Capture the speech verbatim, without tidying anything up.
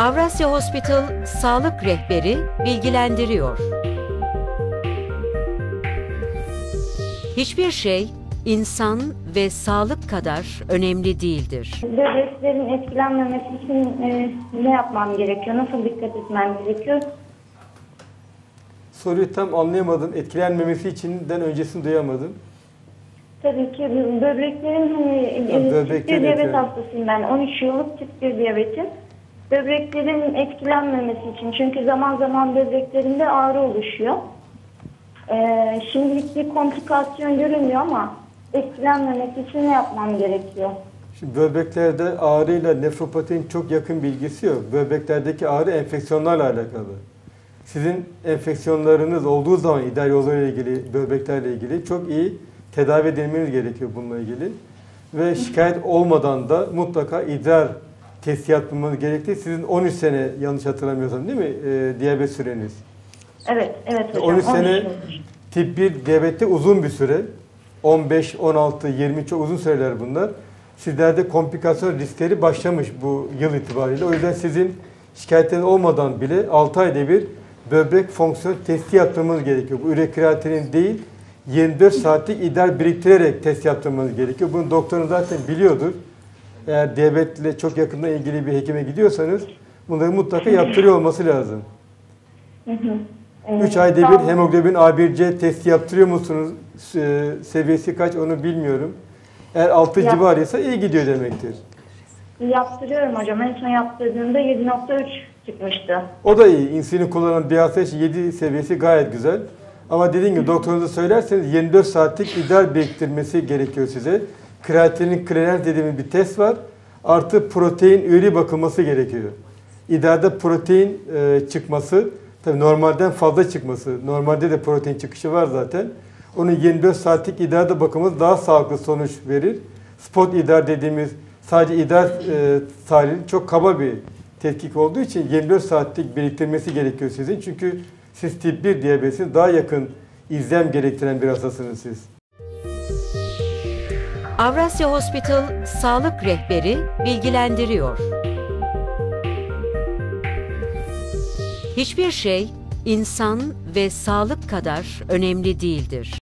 Avrasya Hospital Sağlık Rehberi bilgilendiriyor. Hiçbir şey insan ve sağlık kadar önemli değildir. Böbreklerin etkilenmemesi için e, ne yapmam gerekiyor? Nasıl dikkat etmem gerekiyor? Soruyu tam anlayamadım. Etkilenmemesi içinden öncesini duyamadım. Tabii ki böbreklerin hani Ha, e, böbrekler tip bir diyabet etkilen- hastasıyım ben. on üç yıllık tip bir diyabetim. Böbreklerin etkilenmemesi için. Çünkü zaman zaman böbreklerimde ağrı oluşuyor. Ee, şimdilik bir komplikasyon görünmüyor ama etkilenmemesi için ne yapmam gerekiyor? Şimdi böbreklerde ağrıyla nefropatinin çok yakın bilgisi yok. Böbreklerdeki ağrı enfeksiyonlarla alakalı. Sizin enfeksiyonlarınız olduğu zaman idrar yollarıyla ilgili, böbreklerle ilgili çok iyi tedavi edilmeniz gerekiyor bununla ilgili. Ve şikayet olmadan da mutlaka idrar testi yaptırmanız gerektiği. Sizin on üç sene yanlış hatırlamıyorsam değil mi e, diyabet süreniz? Evet, evet hocam. on üç sene yıl. tip bir diyabette uzun bir süre. on beş, on altı, yirmi çok uzun süreler bunlar. Sizlerde komplikasyon riskleri başlamış bu yıl itibariyle. O yüzden sizin şikayetleriniz olmadan bile altı ayda bir böbrek fonksiyon testi yaptırmanız gerekiyor. Bu ürekreatinin değil, yirmi dört saatlik idrar biriktirerek test yaptırmanız gerekiyor. Bunu doktorunuz zaten biliyordur. Eğer diyabetle çok yakından ilgili bir hekime gidiyorsanız bunları mutlaka yaptırıyor olması lazım. Hı hı. üç Ee, ayda bir sağ- hemoglobin A bir C testi yaptırıyor musunuz? Ee, Seviyesi kaç onu bilmiyorum. Eğer altı Yap- civarıysa iyi gidiyor demektir. Yaptırıyorum hocam. En son yaptırdığımda yedi nokta üç çıkmıştı. O da iyi. İnsülin kullanan bir hasta için yedi seviyesi gayet güzel. Ama dediğim gibi doktorunuza söylerseniz yirmi dört saatlik idrar biriktirmesi gerekiyor size. Kreatinin kleren dediğimiz bir test var. Artı protein üyeliği bakılması gerekiyor. İdrarda protein e, çıkması, tabii normalden fazla çıkması. Normalde de protein çıkışı var zaten. Onun yirmi dört saatlik idrarda bakımı daha sağlıklı sonuç verir. Spot idrar dediğimiz sadece idrar e, tahlili çok kaba bir tetkik olduğu için yirmi dört saatlik biriktirmesi gerekiyor sizin. Çünkü siz tip bir diyabetin daha yakın izlem gerektiren bir hastasınız siz. Avrasya Hospital Sağlık Rehberi bilgilendiriyor. Hiçbir şey insan ve sağlık kadar önemli değildir.